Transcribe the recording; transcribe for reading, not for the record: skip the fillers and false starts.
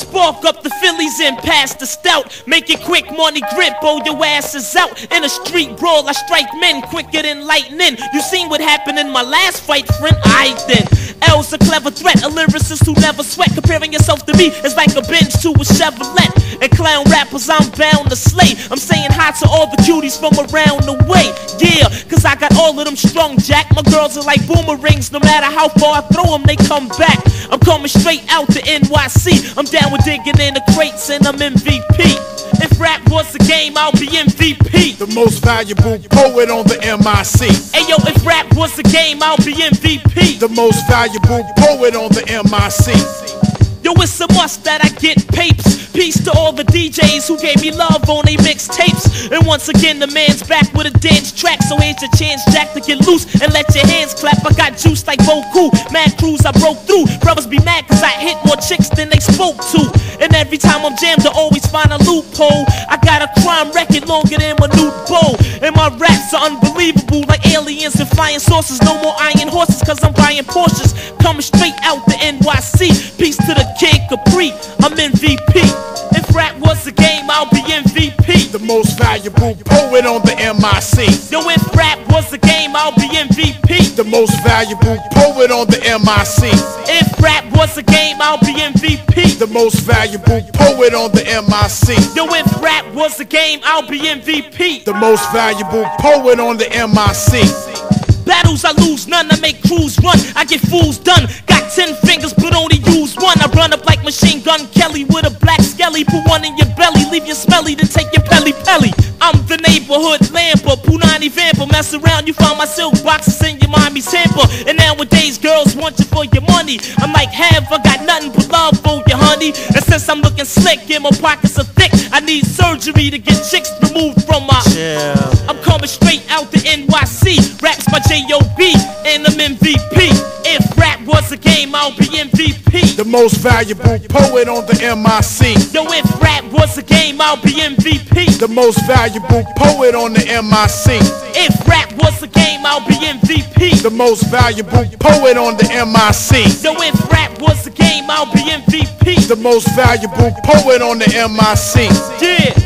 Spark up the Phillies and pass the stout. Make it quick, money grip, oh your ass is out. In a street brawl, I strike men quicker than lightning. You seen what happened in my last fight, friend? Aight then. L's a clever threat, a lyricist who never sweat. Comparing yourself to me is like a Benz to a Chevrolet. And clown rappers I'm bound to slay. I'm saying hi to all the cuties from around the way. Yeah, cause I got all of them strong, Jack. My girls are like boomerangs, no matter how far I throw them, they come back. I'm coming straight out to NYC. I'm down with digging in the crates and I'm MVP. If rap was a game, I'll be MVP. The most valuable poet on the MIC. Ayo, if rap was a game, I'll be MVP. The most valuable poet on the MIC. Yo, it's a must that I get papes. Peace to all the DJs who gave me love on they mixtapes. And once again, the man's back with a dance track. So here's your chance, Jack, to get loose and let your hands clap. I got juice like Boku, mad crews I broke through. Brothers be mad cause I hit more chicks than they spoke to. And every time I'm jammed, I always find a loophole. I got a crime record longer than my new bow. And my raps are unbelievable, like aliens and flying saucers. No more iron horses cause I'm buying Porsches. Coming straight out the NYC. Peace to the Kid Capri, I'm MVP. If rap was a game, I'll be MVP. The most valuable poet on the MIC. Yo, if rap was a game, I'll be MVP. The most valuable poet on the MIC. If rap was a game, I'll be MVP. The most valuable poet on the MIC. Yo, if rap was a game, I'll be MVP. The most valuable poet on the MIC. Battles I lose none, I make crews run, I get fools done. Got 10 fingers but only use one. I run up like Machine Gun Kelly with a black skelly. Put one in your belly, leave you smelly, then take your pelly pelly. I'm the neighborhood lamper, Punani vamper. Mess around, you find my silk boxes in your mommy's hamper. And nowadays girls want you for your money. I'm like, have I got nothing but love for you, honey. And since I'm looking slick and my pockets are thick, I need surgery to get chicks removed from my I'm coming straight out the NYC. Raps by J.O.B. and I'm MVP. If rap was a game, I'll be MVP. The most valuable poet on the MIC. Yo, if rap was a game, I'll be MVP. The most valuable poet on the MIC. If rap was a game, I'll be MVP. The most valuable poet on the MIC. Yo, if rap was a game, I'll be MVP. The most valuable poet on the MIC. Yeah.